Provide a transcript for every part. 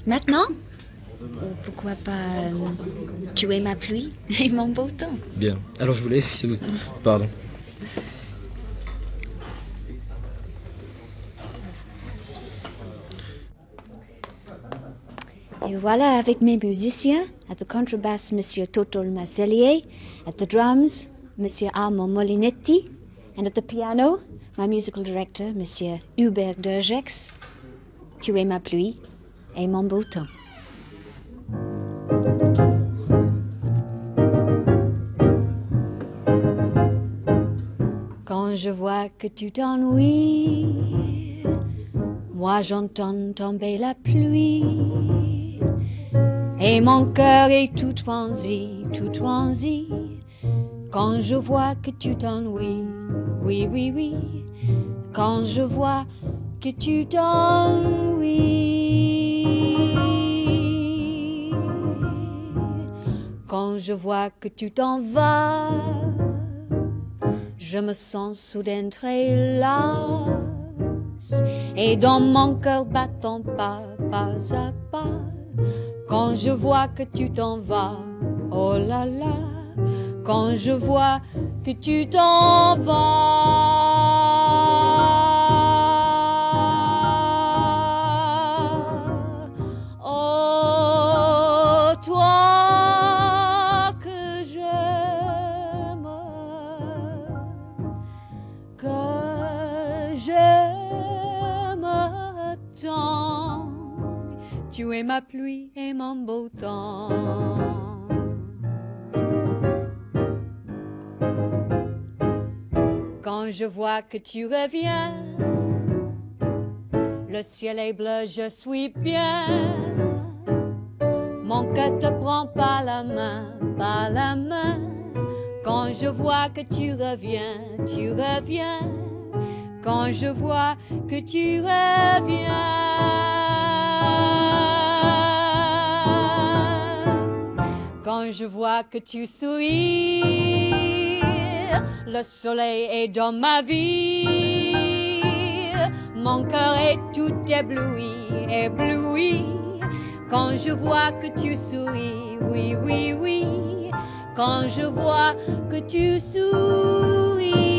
Maintenant? Ou pourquoi pas tu es ma pluie et mon beau temps? Bien. Alors je vous laisse. Pardon. Et voilà avec mes musiciens, at the contrebass, Monsieur Totol Mazellier, at the drums, Monsieur Armand Molinetti, and at the piano, my musical director, Monsieur Hubert Dergex. Tu es ma pluie et mon beau temps. Quand je vois que tu t'ennuies, moi j'entends tomber la pluie. Et mon cœur est tout transi, tout transi. Quand je vois que tu t'ennuies, oui, oui, oui. Quand je vois que tu t'ennuies. Quand je vois que tu t'en vas, je me sens soudain très lasse. Et dans mon cœur battant pas à pas. Quand je vois que tu t'en vas, oh là là, quand je vois que tu t'en vas, oh toi que j'aime tant. Tu es ma pluie et mon beau temps. Quand je vois que tu reviens, le ciel est bleu, je suis bien. Mon cœur te prend par la main, par la main. Quand je vois que tu reviens, tu reviens. Quand je vois que tu reviens. Quand je vois que tu souris, le soleil est dans ma vie. Mon cœur est tout ébloui, ébloui. Quand je vois que tu souris, oui, oui, oui. Quand je vois que tu souris.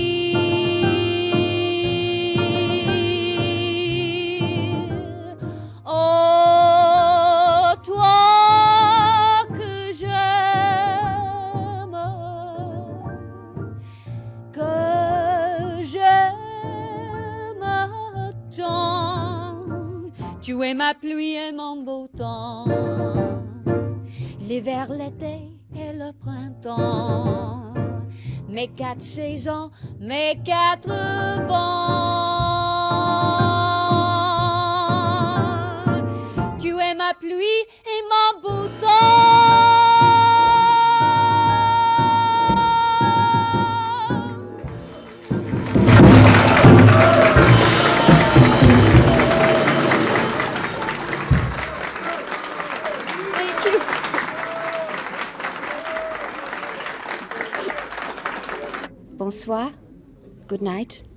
Oh, toi que j'aime tant. Tu es ma pluie et mon beau temps. L'hiver, l'été et le printemps. Mes 4 saisons, mes 4 vents. Tu es ma pluie et mon beau temps. Thank you. Bonsoir. Good night.